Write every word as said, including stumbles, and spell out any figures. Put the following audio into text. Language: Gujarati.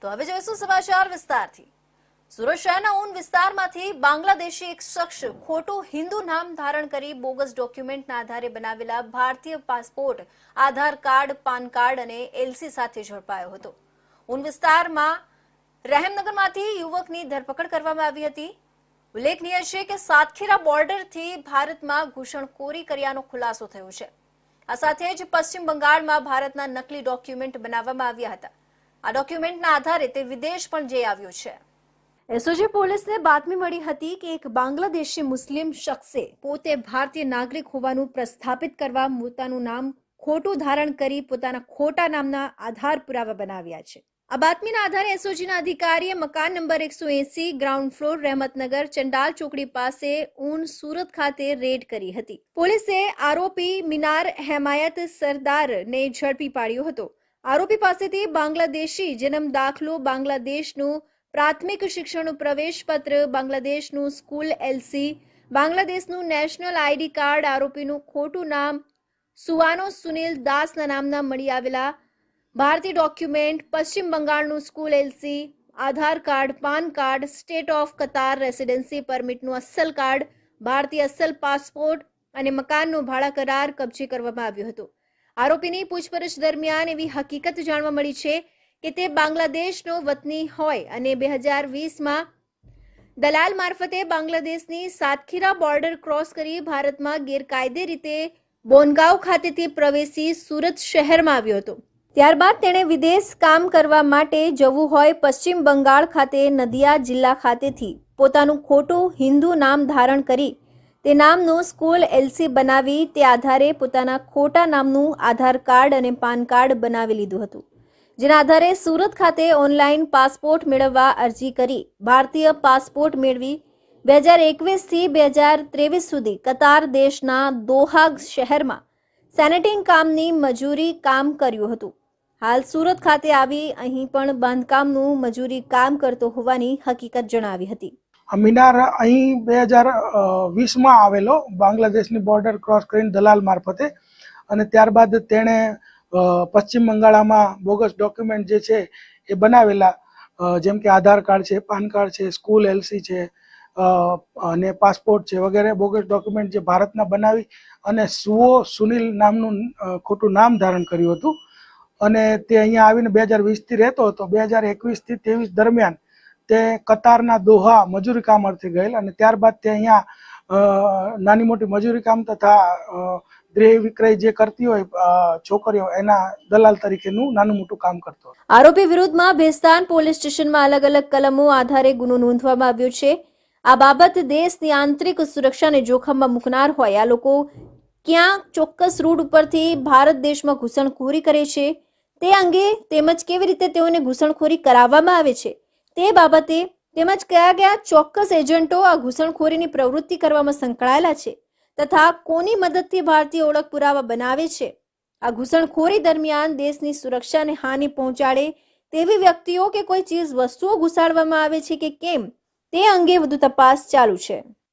તો હવે જોઈશું સમાચાર વિસ્તારથી। સુરત શહેરના ઊન વિસ્તારમાંથી બાંગ્લાદેશી એક શખ્સ ખોટું હિન્દુ નામ ધારણ કરી બોગસ ડોક્યુમેન્ટના આધારે બનાવેલા ભારતીય passport, Aadhaar card, PAN card અને એલસી સાથે ઝડપાયો હતો। ઊન વિસ્તારમાં રહેમનગરમાંથી યુવકની ધરપકડ કરવામાં આવી હતી। ઉલ્લેખનીય છે કે સાતખીરા બોર્ડરથી ભારતમાં ઘૂસણખોરી કર્યાનો ખુલાસો થયો છે। આ સાથે જ પશ્ચિમ બંગાળમાં ભારતના નકલી ડોક્યુમેન્ટ બનાવવામાં આવ્યા હતા। આ ડોક્યુમેન્ટના આધારે તે વિદેશ પણ જઈ આવ્યો છે। એસઓજી પોલીસને બાતમી મળી હતી કે એક બાંગ્લાદેશી મુસ્લિમ શખ્સે પોતે ભારતીય નાગરિક હોવાનું પ્રસ્થાપિત કરવા પોતાનું નામ ખોટું ધારણ કરી પોતાના ખોટા નામના આધાર પુરાવા બનાવ્યા છે। આ બાતમીના આધારે એસઓજીના અધિકારીએ મકાન નંબર એકસો એસી ગ્રાઉન્ડ ફ્લોર રહેમતનગર ચંડાલ ચોકડી પાસે ઊન સુરત ખાતે રેડ કરી હતી। પોલીસે આરોપી મિનાર હેમાયત સરદારને ઝડપી પાડ્યો હતો। આરોપી પાસેથી બાંગ્લાદેશી જન્મ દાખલો, બાંગ્લાદેશનું પ્રાથમિક શિક્ષણનું પ્રવેશ પત્ર, બાંગ્લાદેશનું સ્કૂલ એલસી, બાંગ્લાદેશનું નેશનલ આઈડી કાર્ડ, આરોપીનું ખોટું નામ સુવાનો સુનિલ દાસના નામના મળી આવેલા ભારતીય ડોક્યુમેન્ટ, પશ્ચિમ બંગાળનું school LC, Aadhaar card, PAN card, state of Qatar residency પરમિટનું અસલ કાર્ડ, ભારતીય અસલ પાસપોર્ટ અને મકાનનો ભાડા કરાર કબજે કરવામાં આવ્યો હતો। આરોપીની પૂછપરછ દરમિયાન એવી હકીકત જાણવા મળી છે કે તે બાંગ્લાદેશનો વતની હોય અને બે હજાર વીસમાં દલાલ મારફતે બાંગ્લાદેશની સાતખીરા બોર્ડર ક્રોસ કરી ભારતમાં ગેરકાયદે રીતે બોનગાંવ ખાતેથી પ્રવેશી સુરત શહેરમાં આવ્યો હતો। ત્યારબાદ તેણે વિદેશ કામ કરવા માટે જવું હોય પશ્ચિમ બંગાળ ખાતે નદિયા જિલ્લા ખાતેથી પોતાનું ખોટું હિન્દુ નામ ધારણ કરી તે નામનું સ્કૂલ એલસી બનાવી તે આધારે પોતાના ખોટા નામનું આધાર કાર્ડ અને પાન કાર્ડ બનાવી લીધું હતું, જેના આધારે સુરત ખાતે ઓનલાઈન પાસપોર્ટ મેળવવા અરજી કરી ભારતીય પાસપોર્ટ મેળવી બે હજાર એકવીસથી બે હજાર ત્રેવીસ સુધી કતાર દેશના દોહા શહેરમાં સેનેટિંગ કામની મજૂરી કામ કર્યું હતું। હાલ સુરત ખાતે આવી અહીં પણ બાંધકામનું મજૂરી કામ કરતો હોવાની હકીકત જણાવી હતી। મિનાર અહીં બે હજાર વીસમાં આવેલો, બાંગ્લાદેશની બોર્ડર ક્રોસ કરીને દલાલ મારફતે, અને ત્યારબાદ તેણે પશ્ચિમ બંગાળમાં બોગસ ડોક્યુમેન્ટ જે છે એ બનાવેલા, જેમ કે આધાર કાર્ડ છે, પાન કાર્ડ છે, સ્કૂલ એલસી છે અને પાસપોર્ટ છે વગેરે બોગસ ડોક્યુમેન્ટ જે ભારતના બનાવી અને સુઓ સુનિલ નામનું ખોટું નામ ધારણ કર્યું હતું અને તે અહીંયા આવીને બે હજાર વીસથી રહેતો હતો। બે હજાર એકવીસથી ત્રેવીસ દરમિયાન તે કતારના દોહા મજૂરી કામ અર્થે ગયેલ અને ત્યારબાદ તે અહીંયા નાની મોટી મજૂરી કામ તથા ગૃહ વિક્રય જે કરતી હોય છોકરીઓ એના દલાલ તરીકેનું નાનું મોટું કામ કરતો। આરોપી વિરુદ્ધમાં ભેસ્તાન પોલીસ સ્ટેશનમાં અલગ અલગ કલમો આધારે ગુનો નોંધવામાં આવ્યો છે। આ બાબત દેશની આંતરિક સુરક્ષાને જોખમમાં મૂકનાર હોય આ લોકો ક્યાં ચોક્કસ રૂટ ઉપરથી ભારત દેશમાં ઘૂસણખોરી કરે છે તે અંગે તેમજ કેવી રીતે તેઓને ઘૂસણખોરી કરાવવામાં આવે છે તે બાબતે તેમજ કયા કયા ચોક્કસ એજન્ટો આ ઘૂસણખોરીની પ્રવૃત્તિ કરવામાં સંકળાયેલા છે તથા કોની મદદથી ભારતીય ઓળખ પુરાવા બનાવે છે, આ ઘૂસણખોરી દરમિયાન દેશની સુરક્ષાને હાનિ પહોંચાડે તેવી વ્યક્તિઓ કે કોઈ ચીજ વસ્તુઓ ઘુસાડવામાં આવે છે કે કેમ તે અંગે વધુ તપાસ ચાલુ છે।